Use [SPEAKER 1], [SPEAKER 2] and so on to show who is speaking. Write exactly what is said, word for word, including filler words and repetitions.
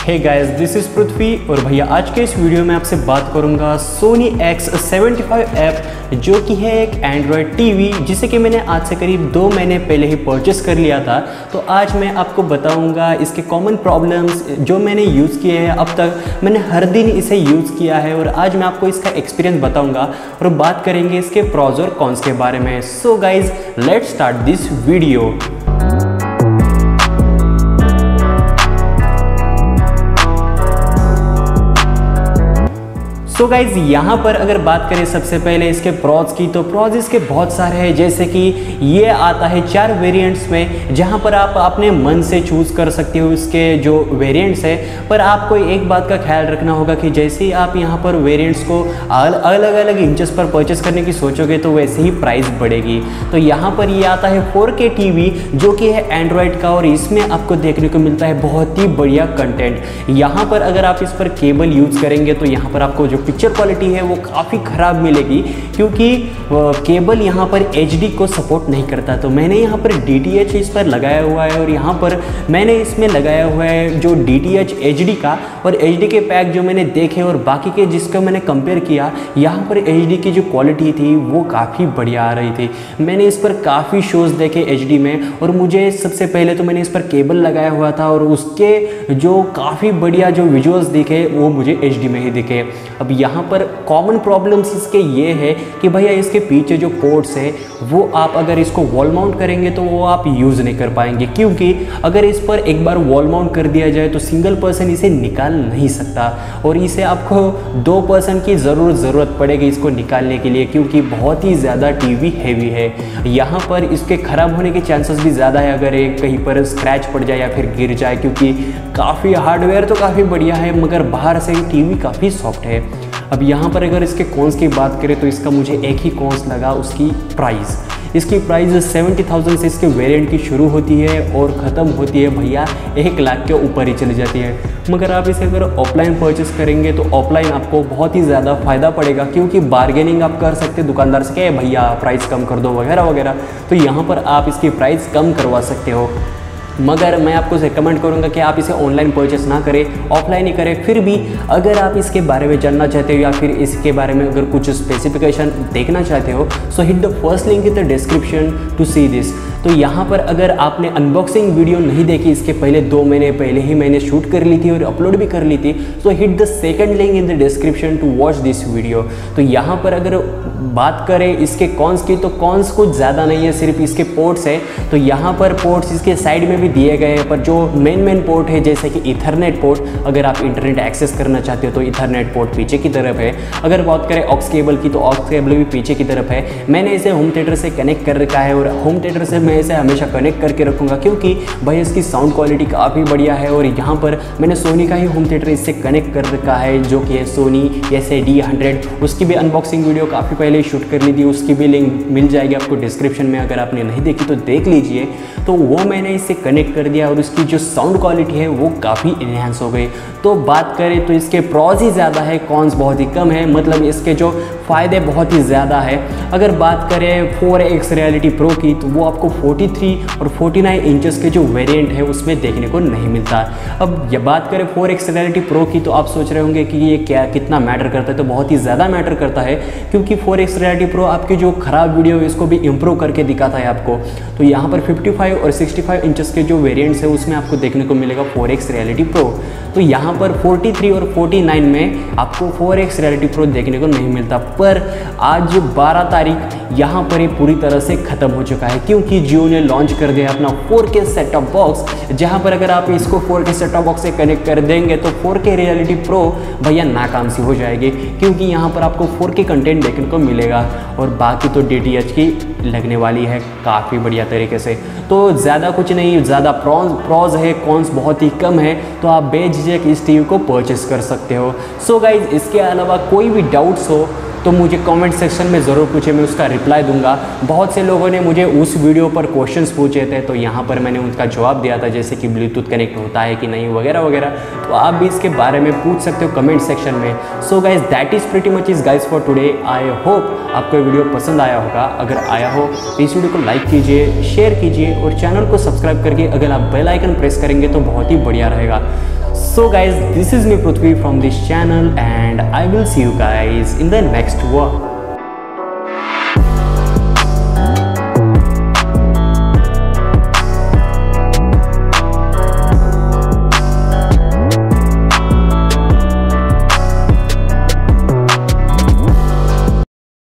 [SPEAKER 1] Hey guys, this is Prithvi और भैया आज के इस वीडियो में आपसे बात करूंगा Sony X seventy five app, जो कि है एक एंड्रॉयड टीवी जिसे कि मैंने आज से करीब दो महीने पहले ही परचेस कर लिया था। तो आज मैं आपको बताऊंगा इसके कॉमन प्रॉब्लम्स जो मैंने यूज़ किए हैं। अब तक मैंने हर दिन इसे यूज़ किया है और आज मैं आपको इसका एक्सपीरियंस बताऊंगा और बात करेंगे इसके प्रॉज और कॉन्स के बारे में। So guys, let's start this video. So guys, यहाँ पर अगर बात करें सबसे पहले इसके प्रॉज की, तो प्रॉज इसके बहुत सारे हैं। जैसे कि ये आता है चार वेरिएंट्स में, जहाँ पर आप अपने मन से चूज़ कर सकते हो इसके जो वेरिएंट्स है। पर आपको एक बात का ख्याल रखना होगा कि जैसे ही आप यहाँ पर वेरिएंट्स को अलग अलग इंचेस पर परचेस करने की सोचोगे तो वैसे ही प्राइस बढ़ेगी। तो यहाँ पर ये आता है फोर के टीवी, जो कि है एंड्रॉयड का, और इसमें आपको देखने को मिलता है बहुत ही बढ़िया कंटेंट। यहाँ पर अगर आप इस पर केबल यूज़ करेंगे तो यहाँ पर आपको जो पिक्चर क्वालिटी है वो काफ़ी ख़राब मिलेगी, क्योंकि केबल यहाँ पर एच डी को सपोर्ट नहीं करता। तो मैंने यहाँ पर डी टी एच इस पर लगाया हुआ है, और यहाँ पर मैंने इसमें लगाया हुआ है जो D T H H D का, और एच डी के पैक जो मैंने देखे और बाकी के जिसका मैंने कंपेयर किया, यहाँ पर एच डी की जो क्वालिटी थी वो काफ़ी बढ़िया आ रही थी। मैंने इस पर काफ़ी शोज़ देखे एच डी में, और मुझे सबसे पहले तो मैंने इस पर केबल लगाया हुआ था और उसके जो काफ़ी बढ़िया जो विजुअल्स दिखे वो मुझे एच डी में ही दिखे। अब यहाँ पर कॉमन प्रॉब्लम्स इसके ये है कि भैया इसके पीछे जो पोर्ट्स है वो आप अगर इसको वॉल माउंट करेंगे तो वो आप यूज़ नहीं कर पाएंगे, क्योंकि अगर इस पर एक बार वॉल माउंट कर दिया जाए तो सिंगल पर्सन इसे निकाल नहीं सकता, और इसे आपको दो पर्सन की ज़रूरत ज़रूरत पड़ेगी इसको निकालने के लिए, क्योंकि बहुत ही ज़्यादा टीवी हैवी है। यहाँ पर इसके ख़राब होने के चांसेस भी ज़्यादा है अगर एक कहीं पर स्क्रैच पड़ जाए या फिर गिर जाए, क्योंकि काफ़ी हार्डवेयर तो काफ़ी बढ़िया है मगर बाहर से टीवी काफ़ी सॉफ्ट है। अब यहाँ पर अगर इसके कॉन्स की बात करें तो इसका मुझे एक ही कॉन्स लगा, उसकी प्राइस। इसकी प्राइस सेवेंटी थाउजेंड से इसके वेरिएंट की शुरू होती है और ख़त्म होती है भैया एक लाख के ऊपर ही चली जाती है। मगर आप इसे अगर ऑफलाइन परचेस करेंगे तो ऑफलाइन आपको बहुत ही ज़्यादा फ़ायदा पड़ेगा, क्योंकि बार्गेनिंग आप कर सकते हैं दुकानदार से, क्या भैया प्राइस कम कर दो वगैरह वगैरह। तो यहाँ पर आप इसकी प्राइस कम करवा सकते हो। मगर मैं आपको रिकमेंड करूंगा कि आप इसे ऑनलाइन परचेस ना करें, ऑफलाइन ही करें। फिर भी अगर आप इसके बारे में जानना चाहते हो या फिर इसके बारे में अगर कुछ स्पेसिफिकेशन देखना चाहते हो, so hit the first link in the description to see this. तो यहाँ पर अगर आपने अनबॉक्सिंग वीडियो नहीं देखी इसके पहले, दो महीने पहले ही मैंने शूट कर ली थी और अपलोड भी कर ली थी, so hit the second link in the description to watch this video. तो यहाँ पर अगर बात करें इसके कॉन्स की, तो कॉन्स कुछ ज़्यादा नहीं है, सिर्फ इसके पोर्ट्स है। तो यहाँ पर पोर्ट्स इसके साइड में भी दिए गए हैं, पर जो मेन मेन पोर्ट है जैसे कि इथरनेट पोर्ट, अगर आप इंटरनेट एक्सेस करना चाहते हो तो इथरनेट पोर्ट पीछे की तरफ है। अगर बात करें ऑक्स केबल की तो ऑक्स केबल भी पीछे की तरफ है। मैंने इसे होम थिएटर से कनेक्ट कर रखा है, और होम थिएटर से मैं इसे हमेशा कनेक्ट करके रखूँगा, क्योंकि भाई इसकी साउंड क्वालिटी काफ़ी बढ़िया है। और यहाँ पर मैंने सोनी का ही होम थिएटर इससे कनेक्ट कर रखा है, जो कि है Sony S A D hundred. उसकी भी अनबॉक्सिंग वीडियो काफ़ी पहले शूट कर ली थी, उसकी भी लिंक मिल जाएगी आपको डिस्क्रिप्शन में, अगर आपने नहीं देखी तो देख लीजिए। तो वो मैंने इससे कनेक्ट कर दिया और उसकी जो साउंड क्वालिटी है वो काफ़ी इन्हेंस हो गई। तो बात करें तो इसके प्रॉज ही ज़्यादा है, कॉन्स बहुत ही कम है, मतलब इसके जो फ़ायदे बहुत ही ज़्यादा है। अगर बात करें फोर एक्स रियलिटी प्रो की, तो वो आपको फोर्टी थ्री और फोर्टी नाइन इंचेस के जो वेरिएंट है उसमें देखने को नहीं मिलता। अब ये बात करें फोर एक्स रियलिटी प्रो की, तो आप सोच रहे होंगे कि ये क्या कितना मैटर करता है, तो बहुत ही ज़्यादा मैटर करता है, क्योंकि फोर एक्स रियलिटी प्रो आपकी जो ख़राब वीडियो है इसको भी इम्प्रूव करके दिखाता है आपको। तो यहाँ पर फिफ्टी फाइव और सिक्सटी फाइव इंचेस के जो वेरिएंट्स है उसमें आपको देखने को मिलेगा फोर एक्स रियलिटी प्रो। तो यहाँ पर फोर्टी थ्री और फोर्टी नाइन में आपको फोर एक्स रियलिटी प्रो देखने को नहीं मिलता। पर आज बारह तारीख यहाँ पर ये पूरी तरह से ख़त्म हो चुका है, क्योंकि जियो ने लॉन्च कर दिया अपना फोर के सेट टॉप बॉक्स, जहाँ पर अगर आप इसको फोर के सेट टॉप बॉक्स से कनेक्ट कर देंगे तो फोर के रियलिटी प्रो भैया नाकाम सी हो जाएगी, क्योंकि यहाँ पर आपको फोर के कंटेंट देखने को मिलेगा और बाकी तो डी टी एच की लगने वाली है काफ़ी बढ़िया तरीके से। तो ज़्यादा कुछ नहीं, ज़्यादा प्रॉज प्रॉज है, कॉन्स बहुत ही कम है, तो आप बेझिझक इस टीवी को परचेस कर सकते हो। सो गाइज, इसके अलावा कोई भी डाउट्स हो तो मुझे कमेंट सेक्शन में ज़रूर पूछे, मैं उसका रिप्लाई दूंगा। बहुत से लोगों ने मुझे उस वीडियो पर क्वेश्चंस पूछे थे, तो यहाँ पर मैंने उनका जवाब दिया था, जैसे कि ब्लूटूथ कनेक्ट होता है कि नहीं वगैरह वगैरह। तो आप भी इसके बारे में पूछ सकते हो कमेंट सेक्शन में। So guys, that is pretty much is guys for today. I hope आपको वीडियो पसंद आया होगा। अगर आया हो तो इस वीडियो को लाइक कीजिए, शेयर कीजिए और चैनल को सब्सक्राइब करके अगर आप बेल आइकन प्रेस करेंगे तो बहुत ही बढ़िया रहेगा। So guys, this is me Prithvi from this channel and I will see you guys in the next one.